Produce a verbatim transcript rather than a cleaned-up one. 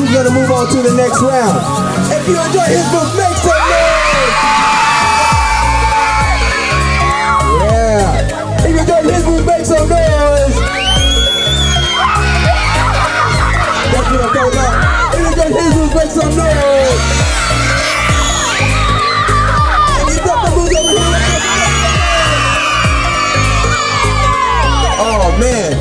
We're gonna move on to the next round. If you enjoy his move, make some noise! Yeah. If you enjoy his move, make some noise! That's what I'm talking about. If you enjoy his move, make some noise! If you got the moves over here, make some noise! Oh man.